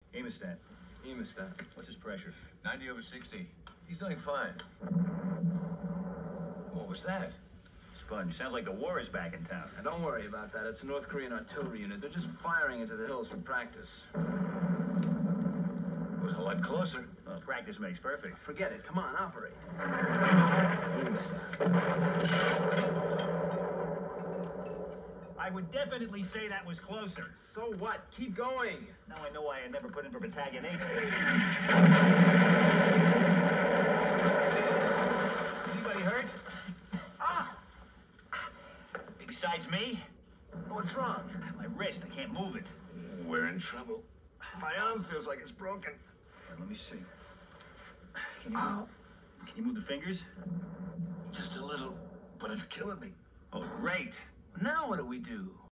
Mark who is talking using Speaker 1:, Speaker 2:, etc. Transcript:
Speaker 1: Hemostat.
Speaker 2: Hemostat.
Speaker 1: What's his pressure?
Speaker 3: 90/60. He's doing fine. What was that?
Speaker 1: Sponge. Sounds like the war is back in town.
Speaker 2: Now, don't worry about that. It's a North Korean artillery unit. They're just firing into the hills for practice.
Speaker 3: It was a lot closer.
Speaker 1: Well, practice makes perfect.
Speaker 2: Forget it. Come on, operate.
Speaker 1: I would definitely say that was closer.
Speaker 2: So what? Keep going.
Speaker 1: Now I know why I never put in for Battalion 8 station. Anybody hurt? Ah! Besides me?
Speaker 2: What's wrong?
Speaker 1: My wrist. I can't move it.
Speaker 3: We're in trouble.
Speaker 2: My arm feels like it's broken.
Speaker 1: Let me see. Can you move the fingers?
Speaker 3: Just a little, but it's killing me.
Speaker 1: Oh, great.
Speaker 2: Now what do we do?